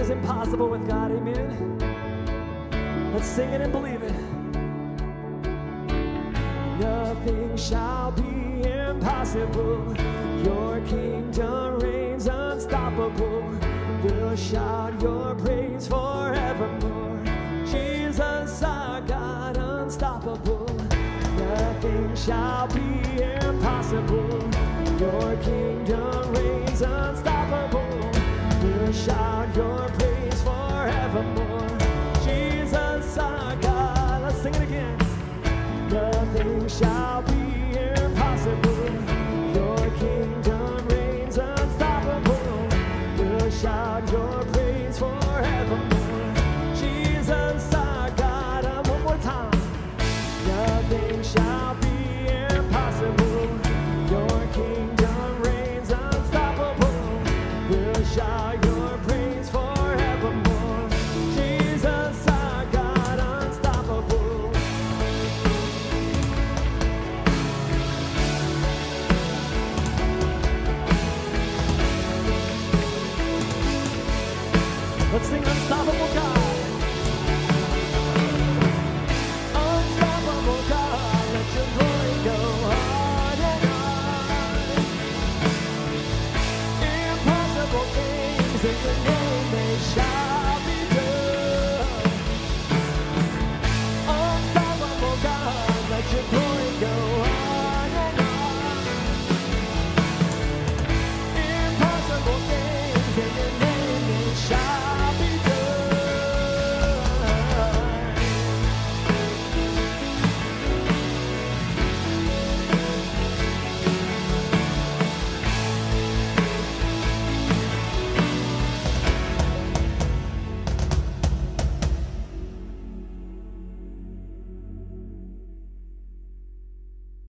is impossible with God, amen? Let's sing it and believe it. Nothing shall be impossible. Your kingdom reigns unstoppable. We'll shout your praise forevermore. Jesus, our God, unstoppable. Nothing shall be impossible. Your kingdom reigns unstoppable. We'll shout your praise forevermore. Jesus, our God. Let's sing it again. Nothing shall